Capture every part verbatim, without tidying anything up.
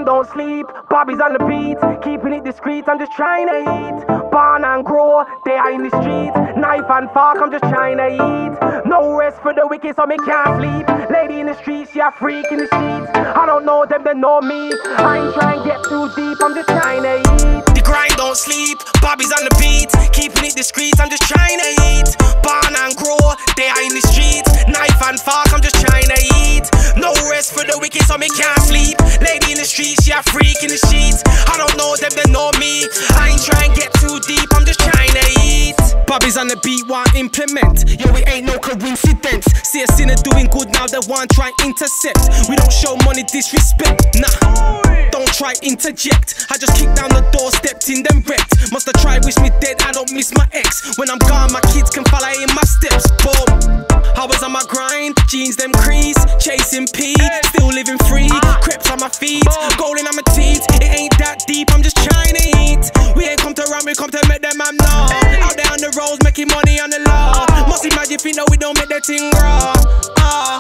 grind, don't sleep. Bobby's on the beat, keeping it discreet. I'm just trying to eat. Born and grow, they are in the streets. Knife and fork, I'm just trying to eat. No rest for the wicked, so me can't sleep. Lady in the streets, she a freak in the streets. I don't know them, they know me. I ain't trying to get too deep, I'm just trying to eat. The grind, don't sleep. Bobby's on the beat, keeping it discreet. I'm just trying to eat. Born and grow, they are in the streets. Knife and fork, I'm just trying to eat. No rest for the wicked, so me can't sleep. Lady in the streets, she a freak in the sheets. I don't know them, they know me. I ain't trying to get too deep, I'm just trying to eat. Bobby's on the beat, want implement. Yo, it ain't no coincidence. See a sinner doing good, now they want try intercept. We don't show money disrespect, nah. Don't try interject. I just kicked down the door, stepped in, then wrecked. Must have tried, wish me dead, I don't miss my ex. When I'm gone, my kids can follow in my steps. Boom. I was on my grind, jeans them crease, chasing P, still living free. Creps on my feet, golden on my teeth. It ain't that deep, I'm just trying to eat. We ain't come to run, we come to make them I'm not. Out there on the roads, making money on the law. Must imagine if you know we don't make that thing raw. uh.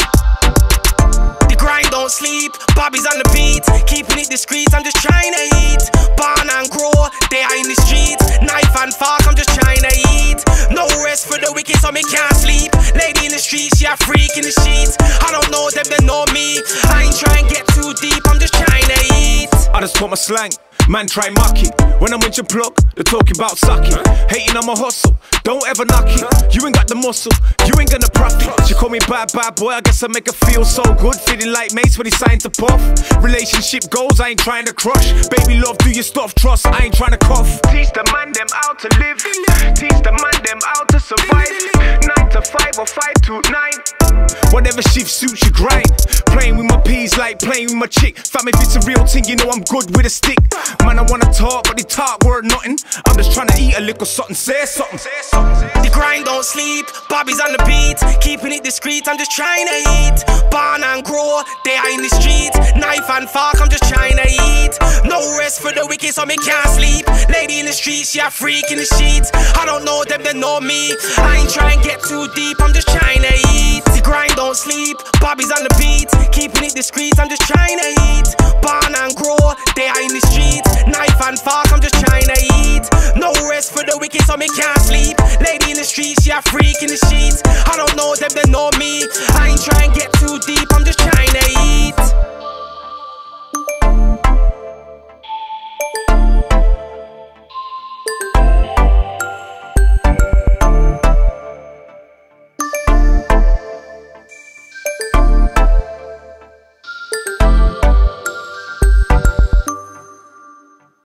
The grind, don't sleep. Bobby's on the beat, keeping it discreet. I'm just trying to eat. Born and grow, they are in the streets. Knife and fork, I'm just trying to eat. No rest for the wicked, so me can't sleep. Lady in the streets, she a freak in the sheets. I don't know them, they know me. I ain't trying to get too deep, I'm just trying to eat. I just put my slang, man try mock it. When I'm with your plug, they're talking about sucking. Hating on my hustle, don't ever knock it. You ain't got the muscle, you ain't gonna profit. She call me bad, bad boy, I guess I make her feel so good. Feeling like mates when he signed to puff. Relationship goals, I ain't trying to crush. Baby love, do your stuff, trust, I ain't trying to cough. Teach the man them how to live. Teach the man them how to survive. Nine to five or five to nine. Whatever shift suits your grind. Playing with my peas like playing with my chick. Fam, if it's a real thing, you know I'm good with a stick. Man, I wanna talk, but they talk word nothing. I'm just trying to eat a little something, say something. The grind, don't sleep. Bobby's on the beat, keeping it discreet. I'm just trying to eat. Born and grow, they are in the streets. Knife and fork, I'm just trying to eat. No rest for the wicked, so me can't sleep. Lady in the streets, she a freak in the sheets. I don't know them, they know me. I ain't trying to get too deep, I'm just trying to eat. The grind, don't sleep. Bobby's on the beat, keeping it discreet. I'm just trying to eat. Born and grow, they are in the streets. Knife and fork, I'm just trying to eat. No rest for the wicked, so me can't sleep. Lady in the streets, she a freak in the sheets. I don't know them, they know me. I ain't trying to get too